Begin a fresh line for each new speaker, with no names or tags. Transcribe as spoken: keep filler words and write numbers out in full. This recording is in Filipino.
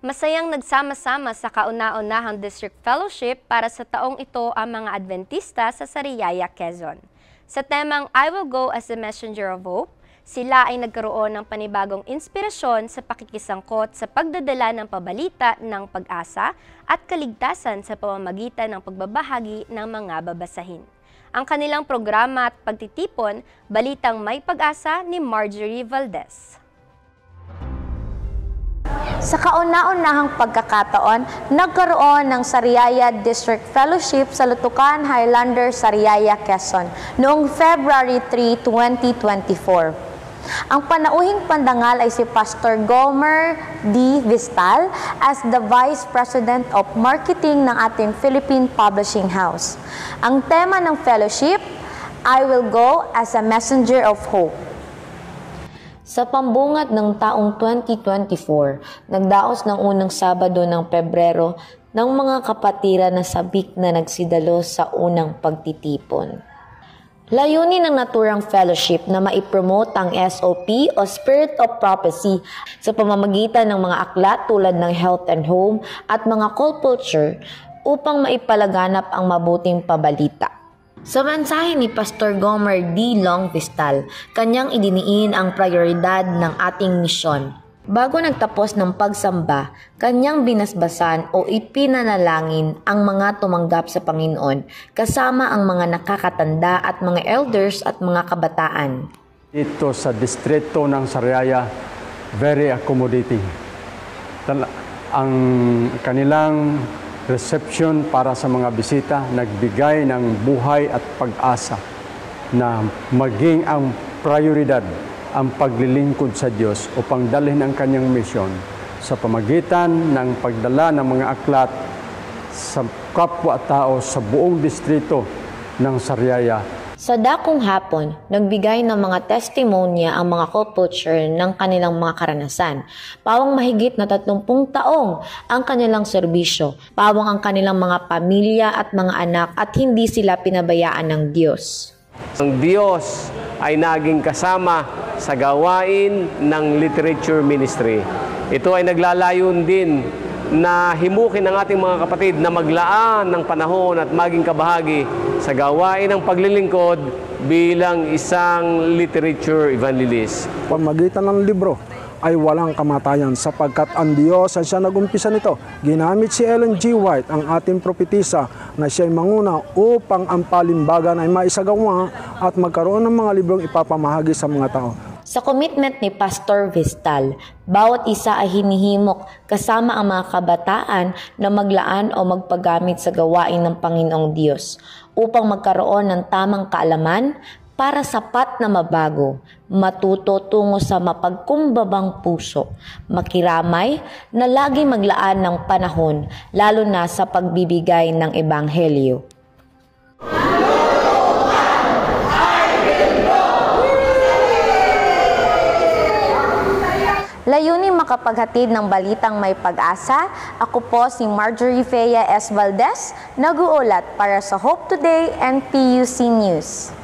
Masayang nagsama-sama sa kauna-unahang District Fellowship para sa taong ito ang mga Adventista sa Sariaya, Quezon. Sa temang I Will Go as a Messenger of Hope, sila ay nagkaroon ng panibagong inspirasyon sa pakikisangkot sa pagdadala ng pabalita ng pag-asa at kaligtasan sa pamamagitan ng pagbabahagi ng mga babasahin. Ang kanilang programa at pagtitipon, Balitang May Pag-asa ni Marjorie Valdez.
Sa kauna-unahang pagkakataon, nagkaroon ng Sariaya District Fellowship sa Lutukan Highlander, Sariaya, Quezon noong February three, twenty twenty-four. Ang panauhing pandangal ay si Pastor Gomer D. Vistal as the Vice President of Marketing ng ating Philippine Publishing House. Ang tema ng fellowship, I Will Go as a Messenger of Hope. Sa pambungad ng taong twenty twenty-four, nagdaos ng unang Sabado ng Pebrero ng mga kapatiran na sabik na nagsidalo sa unang pagtitipon. Layunin ng naturang fellowship na maipromote ang S O P o Spirit of Prophecy sa pamamagitan ng mga aklat tulad ng Health and Home at mga cult culture upang maipalaganap ang mabuting pabalita. Sa mensahe ni Pastor Gomer D. Long Vistal, kanyang idiniin ang prioridad ng ating misyon. Bago nagtapos ng pagsamba, kanyang binasbasan o ipinanalangin ang mga tumanggap sa Panginoon, kasama ang mga nakakatanda at mga elders at mga kabataan.
Dito sa distrito ng Sariaya, very accommodating. Ang kanilang reception para sa mga bisita, nagbigay ng buhay at pag-asa na maging ang prioridad ang paglilingkod sa Diyos upang dalhin ang kanyang misyon sa pamagitan ng pagdala ng mga aklat sa kapwa-tao sa buong distrito ng Sariaya.
Sa dakong hapon, nagbigay ng mga testimonya ang mga cult culture ng kanilang mga karanasan. Pawang mahigit na tatlumpung taong ang kanilang serbisyo, pawang ang kanilang mga pamilya at mga anak at hindi sila pinabayaan ng Diyos.
Ang Diyos ay naging kasama sa gawain ng literature ministry. Ito ay naglalayon din na himukin ng ating mga kapatid na maglaan ng panahon at maging kabahagi sa gawain ng paglilingkod bilang isang literature evangelist.
Pamagitan ng libro ay walang kamatayan sapagkat ang Diyos ay siya nag-umpisa nito. Ginamit si Ellen G. White, ang ating propetisa, na siya'y manguna upang ang palimbagan ay maisagawa at magkaroon ng mga librong ipapamahagi sa mga tao.
Sa commitment ni Pastor Vistal, bawat isa ay hinihimok kasama ang mga kabataan na maglaan o magpagamit sa gawain ng Panginoong Diyos upang magkaroon ng tamang kaalaman para sapat na mabago, matuto tungo sa mapagkumbabang puso, makiramay na lagi maglaan ng panahon lalo na sa pagbibigay ng Ebanghelyo. Layunin makapaghatid ng balitang may pag-asa. Ako po si Marjorie Fea S. Valdez, nag-uulat para sa Hope Today and P U C News.